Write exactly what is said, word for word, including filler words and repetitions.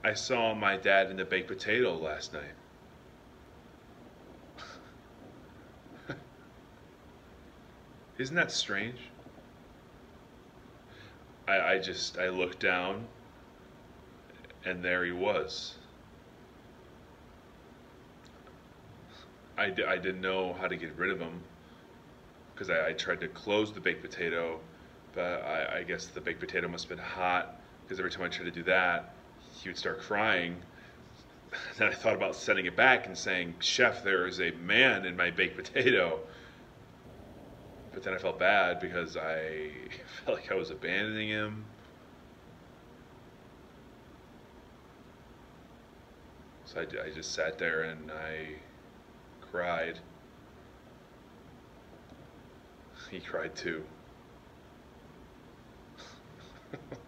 I saw my dad in the baked potato last night. Isn't that strange? I, I just, I looked down and there he was. I, d- I didn't know how to get rid of him because I, I tried to close the baked potato, but I, I guess the baked potato must have been hot because every time I tried to do that, he would start crying. Then I thought about sending it back and saying, "Chef, there is a man in my baked potato." But then I felt bad because I felt like I was abandoning him. So I, I just sat there and I cried. He cried too.